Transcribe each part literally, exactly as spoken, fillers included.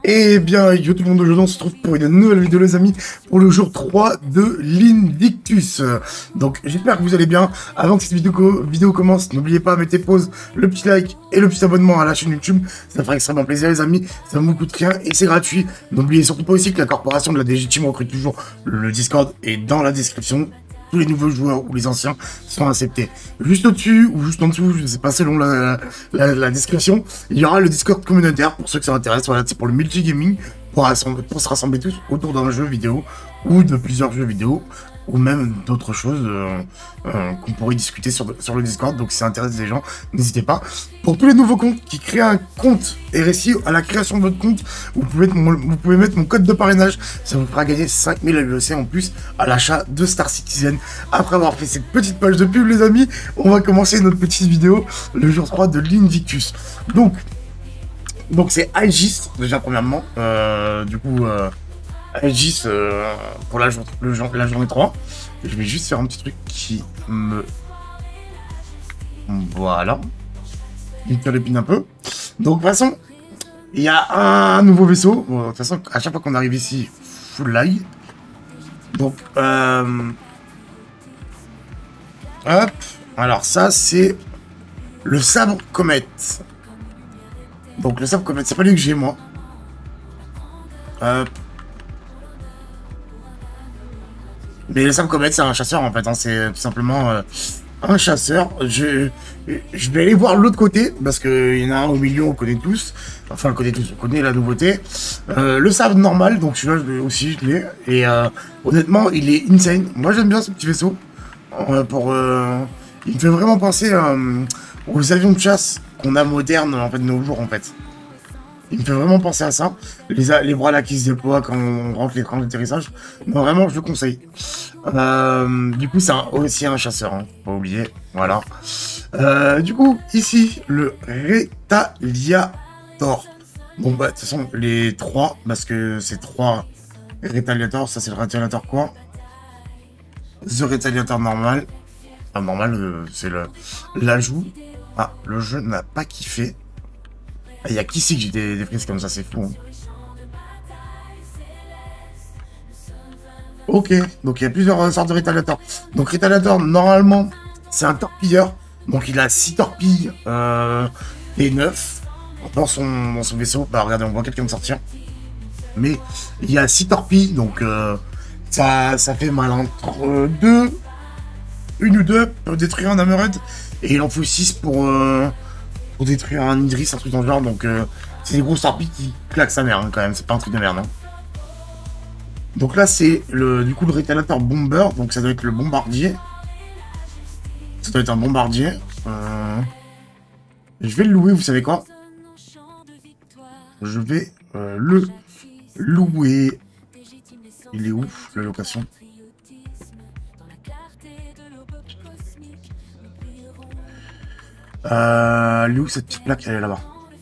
Et bien, yo tout le monde, aujourd'hui on se retrouve pour une nouvelle vidéo les amis, pour le jour trois de l'Invictus. Donc j'espère que vous allez bien. Avant que cette vidéo, co vidéo commence, n'oubliez pas, mettez pause, le petit like et le petit abonnement à la chaîne YouTube. Ça fera extrêmement plaisir les amis, ça ne vous coûte rien et c'est gratuit. N'oubliez surtout pas aussi que la corporation de la D G Team recrute toujours. Le Discord est dans la description. Tous les nouveaux joueurs ou les anciens sont acceptés. Juste au-dessus ou juste en dessous, je ne sais pas selon la, la, la description, il y aura le Discord communautaire pour ceux que ça intéresse. Voilà, c'est pour le multigaming, pour, pour se rassembler tous autour d'un jeu vidéo ou de plusieurs jeux vidéo ou même d'autres choses euh, euh, qu'on pourrait discuter sur, sur le Discord. Donc si ça intéresse les gens, n'hésitez pas. Pour tous les nouveaux comptes qui créent un compte et réussi à la création de votre compte, vous pouvez, mettre mon, vous pouvez mettre mon code de parrainage. Ça vous fera gagner cinq mille U E C en plus à l'achat de Star Citizen. Après avoir fait cette petite page de pub les amis, on va commencer notre petite vidéo, le jour trois de l'Invictus. Donc, donc c'est Aegis déjà premièrement, euh, du coup... Euh, Aegis euh, pour la, jour le jour la journée trois. Je vais juste faire un petit truc qui me... Voilà. Il me l'épine un peu. Donc, de toute façon, il y a un nouveau vaisseau. Bon, de toute façon, à chaque fois qu'on arrive ici, full lag. Donc, euh... hop. Alors, ça, c'est le sabre comète. Donc, le sabre comète, c'est pas lui que j'ai, moi. Hop. Mais le sabre comète, c'est un chasseur en fait, hein. C'est tout simplement euh, un chasseur. Je, je vais aller voir l'autre côté, parce qu'il y en a un au milieu, on connaît tous. Enfin, on connaît tous, on connaît la nouveauté. Euh, le sabre normal, donc celui-là je aussi, je l'ai. Et euh, honnêtement, il est insane. Moi j'aime bien ce petit vaisseau. Euh, pour, euh, il me fait vraiment penser euh, aux avions de chasse qu'on a modernes en fait, de nos jours en fait. Il me fait vraiment penser à ça. Les, les bras là qui se déploient quand on rentre l'écran d'atterrissage. Non, vraiment, je le conseille. Euh, du coup, c'est aussi un chasseur, hein, pas oublier. Voilà. Euh, du coup, ici, le Retaliator. Bon, bah, de toute façon, les trois, parce que c'est trois Retaliator. Ça, c'est le Retaliator quoi? The Retaliator normal. Ah, normal, euh, c'est l'ajout. Ah, le jeu n'a pas kiffé. Il y a qu'ici que j'ai des, des prises comme ça, c'est fou. Hein. Ok, donc il y a plusieurs sortes de Retaliator. Donc Retaliator, normalement, c'est un torpilleur. Donc il a six torpilles euh, et neuf dans son, dans son vaisseau. Bah regardez, on voit quelqu'un me sortir. Mais il y a six torpilles, donc euh, ça, ça fait mal entre deux. Une ou deux pour détruire un Hammerhead. Et il en faut six pour... Euh, pour détruire un Idris, un truc dans le genre, donc euh, c'est des grosses torpilles qui claquent sa mère, hein, quand même, c'est pas un truc de merde. Hein. Donc là, c'est le du coup le Retaliator Bomber, donc ça doit être le bombardier. Ça doit être un bombardier. Euh... Je vais le louer, vous savez quoi? Je vais euh, le louer. Il est où, la location? Euh, elle est où cette petite plaque? Elle est là-bas.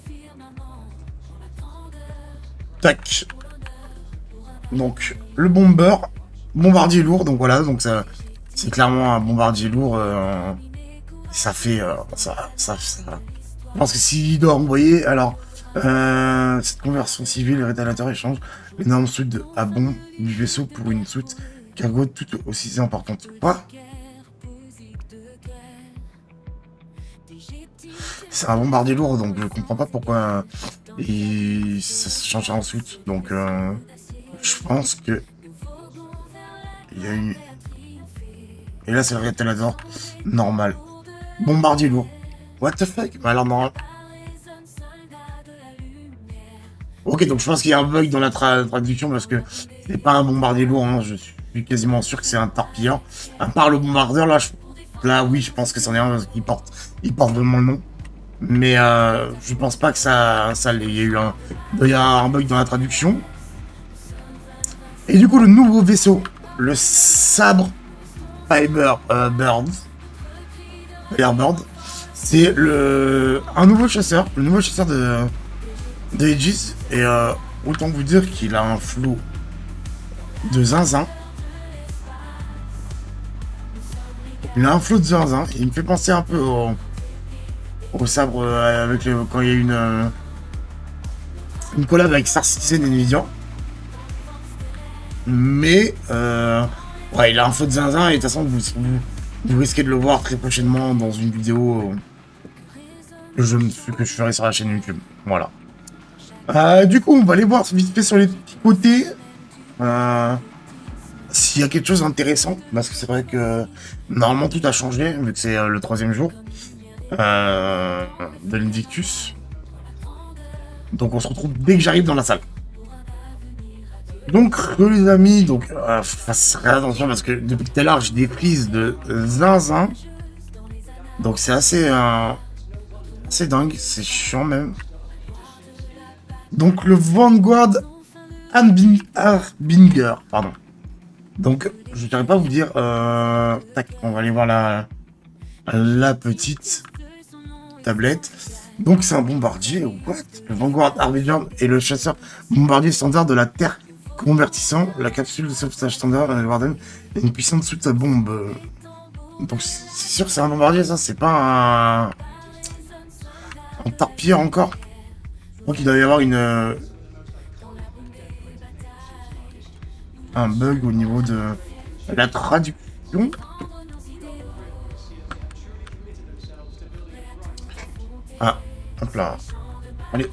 Tac. Donc, le bomber. Bombardier lourd. Donc voilà, donc ça, c'est clairement un bombardier lourd. Euh, ça fait... Euh, ça, ça, ça... Je pense que s'il doit envoyer... Alors, euh, cette conversion civile, le Retaliator échange l'énorme soute à bombe du vaisseau pour une soute cargo tout aussi importante. Quoi? C'est un bombardier lourd, donc je comprends pas pourquoi il... ça se change ensuite. Donc, euh, je pense que il y a une... Et là, c'est le Retaliator normal. Bombardier lourd. What the fuck? Bah alors, normal. Ok, donc je pense qu'il y a un bug dans la tra traduction parce que c'est pas un bombardier lourd. Hein. Je suis quasiment sûr que c'est un torpilleur. À part le bombardeur, là, je... là oui, je pense que c'en est un qui porte, il porte vraiment le nom. Mais euh, je pense pas que ça, ça il y a eu un, il y a un bug dans la traduction. Et du coup, le nouveau vaisseau, le sabre Firebird, euh, Bird, Firebird, c'est le un nouveau chasseur, le nouveau chasseur de, de Aegis. Et euh, autant vous dire qu'il a un flot de zinzin. Il a un flot de zinzin. Il me fait penser un peu au au sabre euh, avec le, quand il y a une euh, une collab avec Star Citizen et Nvidia. Mais, euh, ouais, il a un feu de zinzin et de toute façon, vous, vous, vous risquez de le voir très prochainement dans une vidéo que je, que je ferai sur la chaîne YouTube. Voilà. Euh, du coup, on va aller voir vite fait sur les petits côtés euh, s'il y a quelque chose d'intéressant. Parce que c'est vrai que normalement tout a changé, vu que c'est euh, le troisième jour euh, de l'Invictus. Donc on se retrouve dès que j'arrive dans la salle. Donc les amis, donc euh, fasse attention parce que depuis tout à l'heure j'ai des prises de zinzin. Donc c'est assez, euh, assez dingue, c'est chiant même. Donc le Vanguard Harbinger, pardon. Donc je ne saurais pas vous dire. Euh, tac, on va aller voir la, la petite tablette. Donc c'est un bombardier. What? Le Vanguard Harbinger est le chasseur bombardier standard de la Terre. Convertissant la capsule de sauvetage standard à Warden et une puissante soute à bombe. Donc c'est sûr que c'est un bombardier, ça, c'est pas un... un torpilleur encore. Je crois qu'il doit y avoir une... un bug au niveau de la traduction. Ah, hop là. Allez.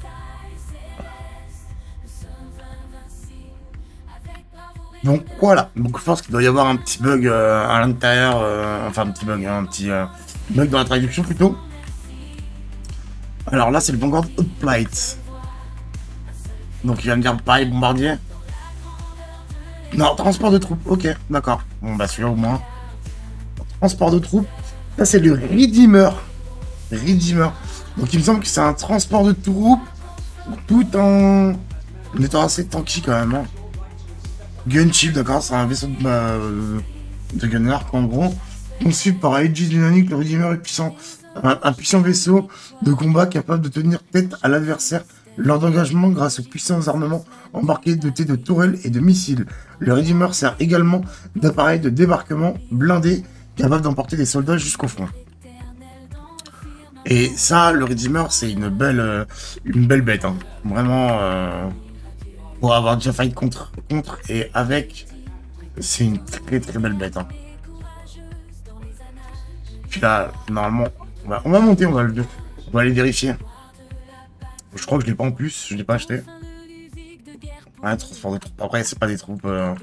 Donc voilà, donc je pense qu'il doit y avoir un petit bug euh, à l'intérieur, euh, enfin un petit bug, hein, un petit euh, bug dans la traduction plutôt. Alors là c'est le Vanguard Outflight. Donc il va me dire pareil, bombardier. Non, transport de troupes, ok, d'accord. Bon bah celui-là au moins. Transport de troupes, là c'est le Redeemer. Redeemer. Donc il me semble que c'est un transport de troupes tout en... en étant assez tanky quand même. Hein. Gunship, d'accord, c'est un vaisseau de, euh, de gunner, en gros. Conçu par Aegis Dynamics, le Redeemer est puissant. Un, un puissant vaisseau de combat capable de tenir tête à l'adversaire lors d'engagement grâce aux puissants armements embarqués dotés de tourelles et de missiles. Le Redeemer sert également d'appareil de débarquement blindé capable d'emporter des soldats jusqu'au front. Et ça, le Redeemer, c'est une belle, euh, une belle bête, hein. Vraiment... Euh... Pour avoir déjà fight contre, contre et avec, c'est une très très belle bête. Hein. Puis là, normalement, on va, on va monter, on va, le, on va aller vérifier. Je crois que je l'ai pas en plus, je l'ai pas acheté. Ouais, transport de troupes. Après, c'est pas des troupes. Euh...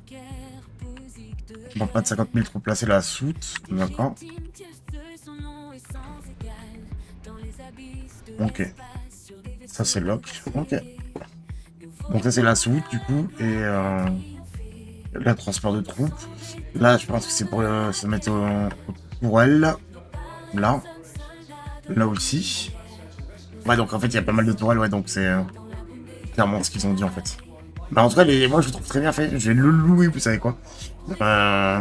Je demande pas de cinquante mille troupes là, c'est la soute. D'accord. Ok. Ça, c'est lock. Ok. Donc ça c'est la soute du coup et euh, le transport de troupes. Là je pense que c'est pour euh, se mettre au, pour elle. Là. Là aussi. Ouais donc en fait il y a pas mal de tourelles, ouais donc c'est euh, clairement ce qu'ils ont dit en fait. Bah en tout cas les, moi je le trouve très bien fait, je vais le louer, vous savez quoi. Euh...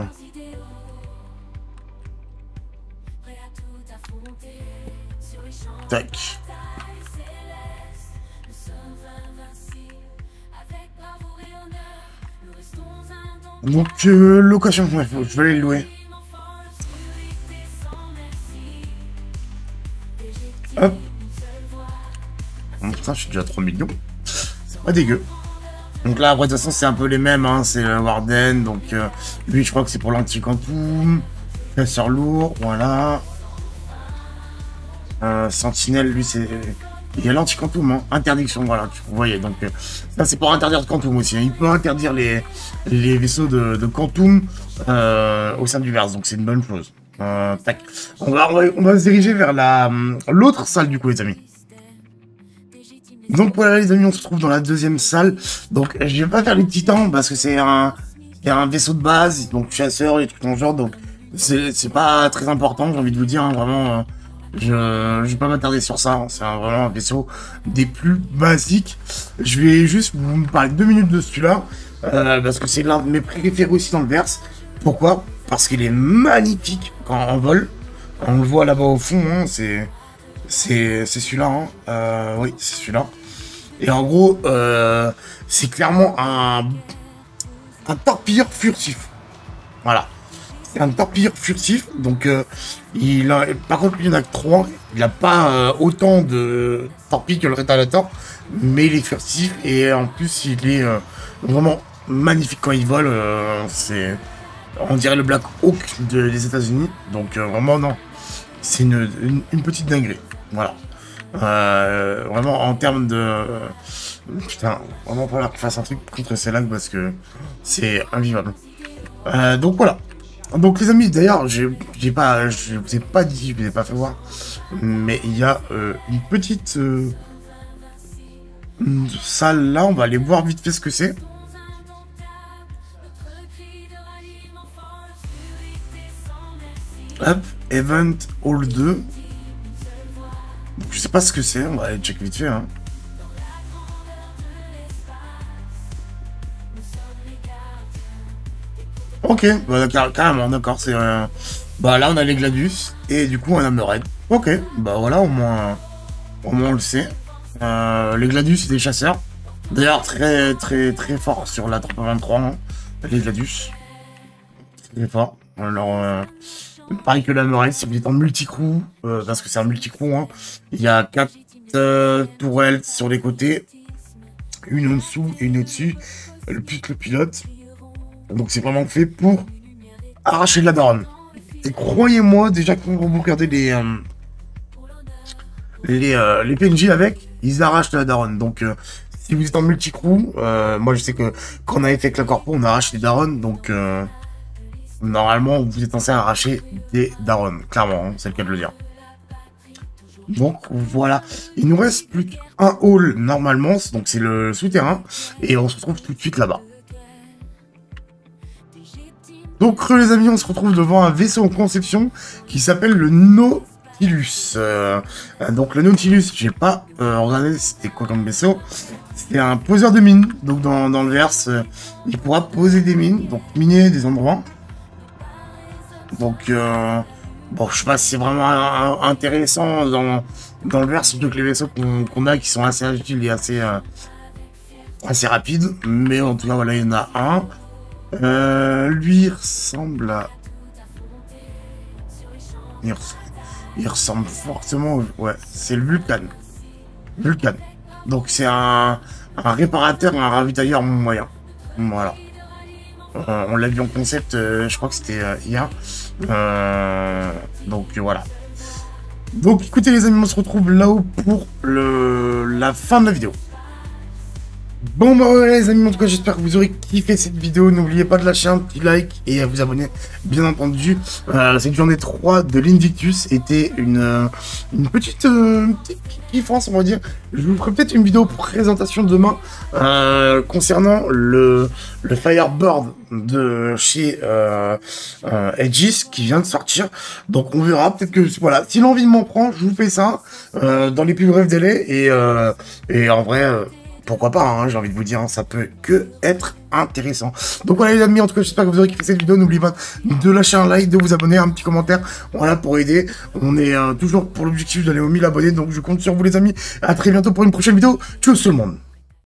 Tac. Donc, euh, location, ouais, je vais aller le louer. Hop. Bon, putain, je suis déjà à trois millions. C'est pas dégueu. Donc là, après, de toute façon, c'est un peu les mêmes, hein. C'est euh, Warden, donc euh, lui, je crois que c'est pour l'anti-quantum. Chasseur lourd, voilà. Euh, Sentinelle, lui, c'est... Il y a l'anti-quantum, hein. Interdiction, voilà, vous voyez, donc euh, ça c'est pour interdire le quantum aussi, hein. Il peut interdire les, les vaisseaux de, de quantum euh, au sein du verse, donc c'est une bonne chose. Euh, tac. On va, on va, on va se diriger vers la l'autre salle du coup les amis. Donc voilà les amis, on se trouve dans la deuxième salle, donc je vais pas faire les titans parce que c'est un, un vaisseau de base, donc chasseur et tout dans le genre, donc c'est pas très important, j'ai envie de vous dire, hein, vraiment... Euh, Je ne vais pas m'attarder sur ça, hein. C'est vraiment un vaisseau des plus basiques. Je vais juste vous parler deux minutes de celui-là, euh, parce que c'est l'un de mes préférés aussi dans le verse. Pourquoi? Parce qu'il est magnifique quand on vole. On le voit là-bas au fond, hein, c'est celui-là. Hein. Euh, oui, c'est celui-là. Et en gros, euh, c'est clairement un, un torpilleur furtif. Voilà. C'est un torpilleur furtif, donc euh, il a, par contre lui il n'y en a que trois, il n'a pas euh, autant de torpilles que le Retaliator, mais il est furtif et en plus il est euh, vraiment magnifique quand il vole. Euh, c'est, on dirait le Black Hawk de, des États-Unis. Donc euh, vraiment non, c'est une, une, une petite dinguerie. Voilà. Euh, vraiment en termes de euh, putain, vraiment pas là qu'il fasse un truc contre ces lags parce que c'est invivable. Euh, donc voilà. Donc les amis, d'ailleurs, j'ai pas, je vous ai pas dit, je vous ai pas fait voir, mais il y a euh, une petite euh, une salle là, on va aller voir vite fait ce que c'est. Hop, Event Hall deux. Donc, je sais pas ce que c'est, on va aller checker vite fait. Hein. Ok, bah, car carrément, d'accord, c'est... Euh... Bah là, on a les Gladius, et du coup, on a Mered. Ok, bah voilà, au moins, au moins on le sait. Euh, les Gladius, c'est des chasseurs. D'ailleurs, très, très, très fort sur la trois vingt-trois, hein. Les Gladius. Très fort. Alors, euh, pareil que la Mered, si vous êtes en multi-crew, euh, parce que c'est un multi-crew, hein, il y a quatre euh, tourelles sur les côtés, une en dessous et une au-dessus, le plus le pilote. Donc c'est vraiment fait pour arracher de la daronne. Et croyez-moi, déjà quand vous regardez les euh, les, euh, les P N J avec, ils arrachent de la daronne. Donc euh, si vous êtes en multi-crew, euh, moi je sais que quand on avait fait avec la corpo, on arrache des daronnes. Donc euh, normalement, vous êtes censé arracher des daronnes. Clairement, hein, c'est le cas de le dire. Donc voilà, il nous reste plus qu'un hall normalement, donc c'est le souterrain. Et on se retrouve tout de suite là-bas. Donc les amis, on se retrouve devant un vaisseau en conception qui s'appelle le Nautilus. Euh, donc le Nautilus, j'ai pas euh, regardé c'était quoi comme vaisseau. C'était un poseur de mines. Donc dans, dans le verse, euh, il pourra poser des mines, donc miner des endroits. Donc euh, bon, je sais pas si c'est vraiment un, un, intéressant dans, dans le verse, surtout que les vaisseaux qu'on qu'on a qui sont assez agiles et assez, euh, assez rapides. Mais en tout cas, voilà, il y en a un. Euh, lui, il ressemble à... Il, res... il ressemble fortement au... Ouais, c'est le Vulcan. Vulcan. Donc c'est un... un réparateur et un ravitailleur moyen. Voilà. Euh, on l'a vu en concept, euh, je crois que c'était euh, hier. Euh, donc euh, voilà. Donc écoutez les amis, on se retrouve là-haut pour le... la fin de la vidéo. Bon bah voilà les amis, en tout cas j'espère que vous aurez kiffé cette vidéo. N'oubliez pas de lâcher un petit like et à vous abonner bien entendu. Euh, cette journée trois de l'Invictus était une, euh, une petite, euh, petite kiffance on va dire. Je vous ferai peut-être une vidéo pour présentation demain euh, concernant le, le Firebird de chez euh, euh, Aegis qui vient de sortir. Donc on verra, peut-être que voilà, si l'envie m'en prend, je vous fais ça euh, dans les plus brefs délais et, euh, et en vrai... Euh, pourquoi pas, hein, j'ai envie de vous dire, hein, ça peut que être intéressant. Donc voilà les amis, en tout cas j'espère que vous aurez kiffé cette vidéo. N'oubliez pas de lâcher un like, de vous abonner, un petit commentaire, voilà, pour aider. On est euh, toujours pour l'objectif d'aller aux mille abonnés, donc je compte sur vous les amis. À très bientôt pour une prochaine vidéo. Tchuss tout le monde.